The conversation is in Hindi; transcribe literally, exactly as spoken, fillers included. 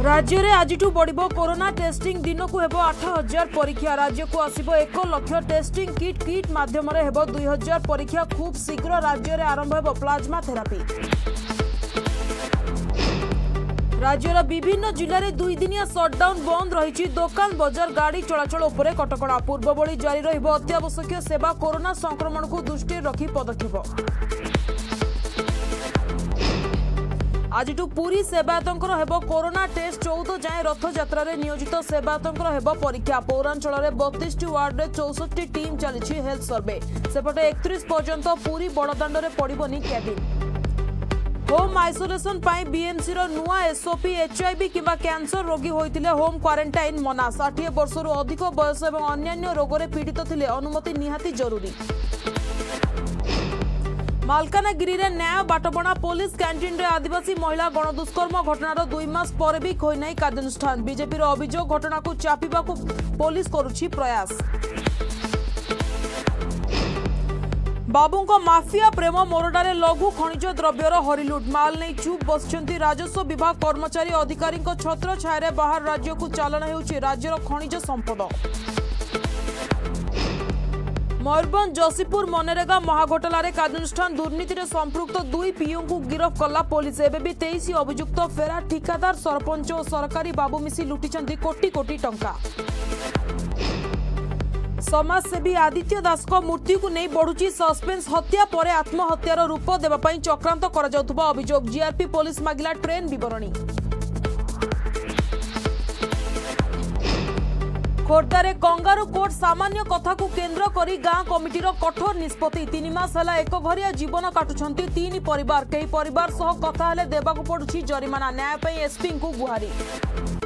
राज्य में आज बढ़ कोरोना टेस्टिंग दिन को हेब आठ हजार परीक्षा राज्य को आसब एक लक्ष टेस्टिंग किट किट मध्यम हेब दुई हजार परीक्षा खूब शीघ्र राज्य में आरंभ हो प्लाज्मा थेरापी। राज्यर विभिन्न जिले में दुई दिनिया सटडाउन बंद रही दुकान बजार गाड़ी चलाचल उपर कटकणा पूर्वभली जारी रहिब अत्यावश्यक सेवा कोरोना संक्रमण को दृष्टि रखी पदक्षेप। आज पुरी सेवायतंकर हेब कोरोना टेस्ट चौदह जाए रथ यात्रा नियोजित सेवायतंकर हेब परीक्षा पौरांचल में बत्तीस वार्ड में चौसठ टीम चली हेल्थ सर्वे सेपटे एकतीस पर्यंत पुरी बड़दाण्ड में पड़बनी कैबिन। होम आइसोलेशन बीएमसी नुआ एसओपी एचआईवी किंवा कैंसर रोगी होते होम क्वारंटाइन मना षाठी वर्ष अधिक बयस और अन्य रोग में पीड़ित थे अनुमति निहाती जरूरी। मालकानगिरी में न्याय बाटबणा पुलिस कैंटीन रे आदिवासी महिला गणदुष्कर्म घटनार दुई मास पर भी खोई कार्यानुष्ठान बीजेपी अभियोग घटना को चापिबा को पुलिस करुछि प्रयास। बाबूंको माफिया प्रेम मोरडारे लघु खनिज द्रव्यर हरिलुट माल नहीं चुप बसिଛନ୍ତି राजस्व विभाग कर्मचारी अधिकारी छत्र छाया बाहर राज्य को चालन होउछि राज्यर खनिज संपद। मयूरभंज जसीपुर मनरेगा महाघोटाला कार्यानुष्ठान दुर्नीति में संपृक्त दुई पीओ को गिरफ्त कला पुलिस एवं भी तेईस अभियुक्त फेरार ठिकादार सरपंच और सरकारी बाबू मिसी लुटिचंती कोटी कोटी टंका। समाजसेवी आदित्य दास को मृत्यु को नहीं बढ़ुची सस्पेंस हत्या पर आत्महत्यार रूप देवाई चक्रांत कर अभियोग जीआरपी पुलिस मागिला ट्रेन विवरणी। खोर्धारे कंगारू कोर्ट सामान्य कथा को केन्द्र करी गां कमिटीर कठोर निष्पत्ति तीन मास है एक घरिया जीवन काटुछंती तीन परिवार कई परिवार सह कथा हेले देबाकू पड़ुछि जरिमाना न्याय एसपी को गुहारी।